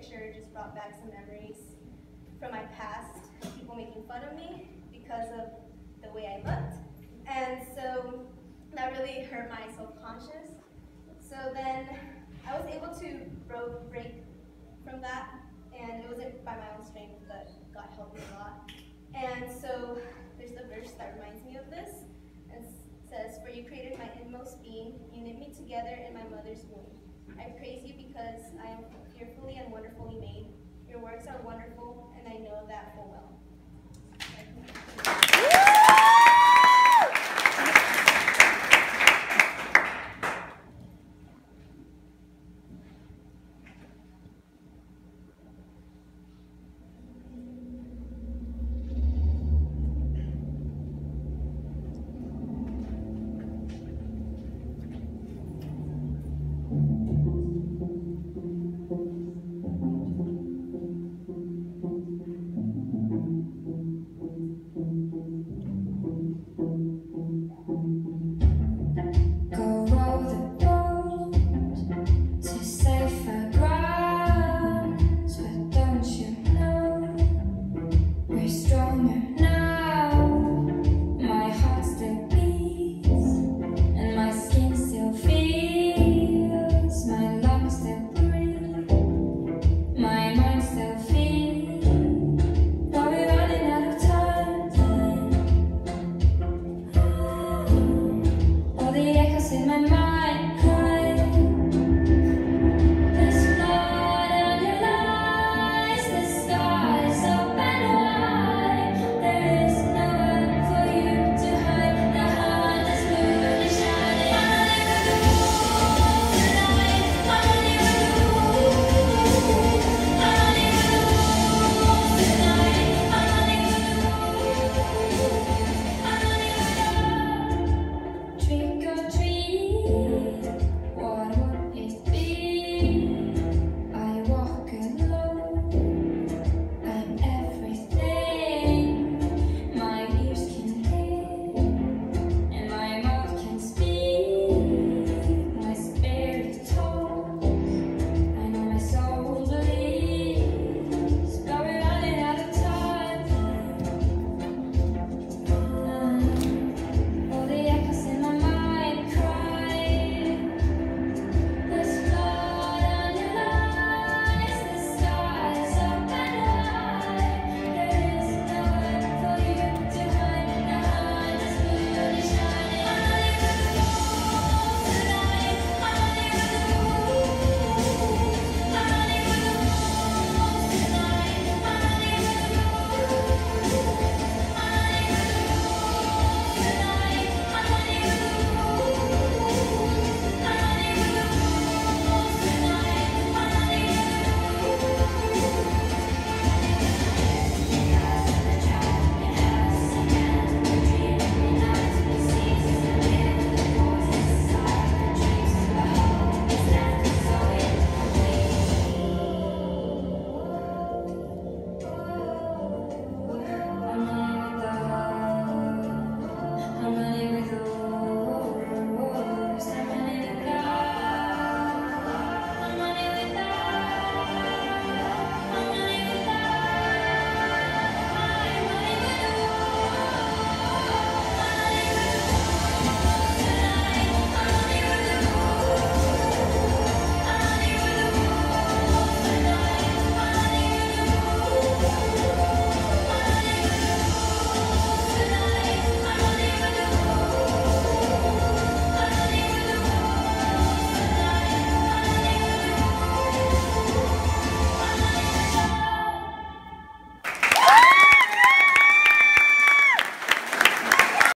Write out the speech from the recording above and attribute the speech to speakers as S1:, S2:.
S1: picture just brought back some memories from my past, people making fun of me because of the way I looked. And so that really hurt my self-conscious. So then I was able to break from that, and it wasn't by my own strength, but God helped me a lot. And so there's a verse that reminds me of this, and says, "For you created my inmost being, you knit me together in my mother's womb. I praise you because I am fearfully and wonderfully made. Your works are wonderful, and I know that full well."